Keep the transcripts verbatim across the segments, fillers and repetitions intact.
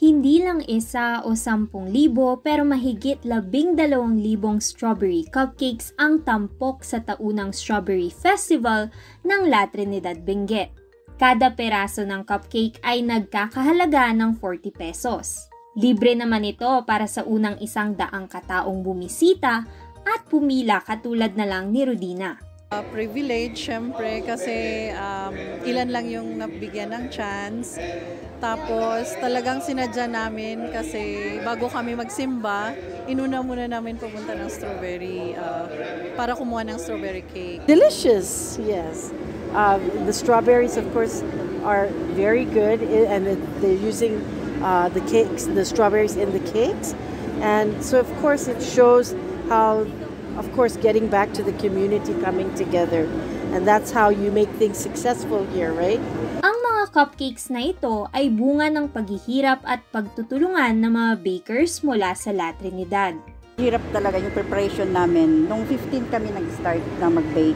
Hindi lang isa o sampung libo pero mahigit labing dalawang libong strawberry cupcakes ang tampok sa taunang Strawberry Festival ng La Trinidad Benguet. Kada peraso ng cupcake ay nagkakahalaga ng forty pesos. Libre naman ito para sa unang isang daang kataong bumisita at pumila katulad na lang ni Rodina. Uh, privilege, syempre, kasi um, ilan lang yung nabigyan ng chance. Tapos talagang sinadya namin kasi bago kami magsimba, inuna muna namin pumunta ng strawberry uh, para kumuha ng strawberry cake. Delicious, yes. Uh, the strawberries, of course, are very good, and they're using uh, the cakes, the strawberries in the cakes. And so, of course, it shows how, of course, getting back to the community, coming together. And that's how you make things successful here, right? Ang mga cupcakes na ito ay bunga ng paghihirap at pagtutulungan ng mga bakers mula sa La Trinidad. Hirap talaga yung preparation namin. Noong fifteen kami nag-start na mag-bake.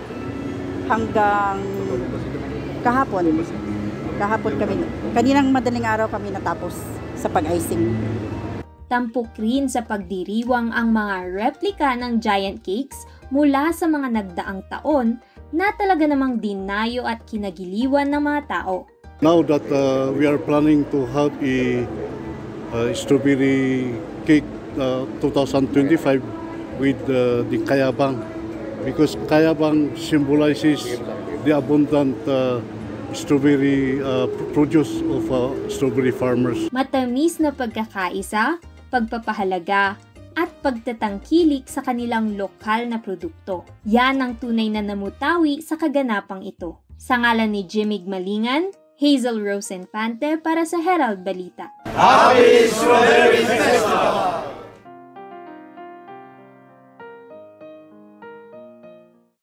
Hanggang kahapon. Kahapon kami, kaninang madaling araw kami natapos sa pag-icing. Tampok rin sa pagdiriwang ang mga replika ng giant cakes mula sa mga nagdaang taon na talaga namang dinayo at kinagiliwan ng mga tao. Now that uh, we are planning to have a uh, strawberry cake uh, twenty twenty-five with uh, the Kayabang, because Kayabang symbolizes the abundant uh, strawberry uh, produce of uh, strawberry farmers. Matamis na pagkakaisa, pagpapahalaga, at pagtatangkilik sa kanilang lokal na produkto. Yan ang tunay na namutawi sa kaganapang ito. Sa ngalan ni Jimmy Malingan, Hazel Rose Infante para sa Herald Balita. Happy Strawberry Festival!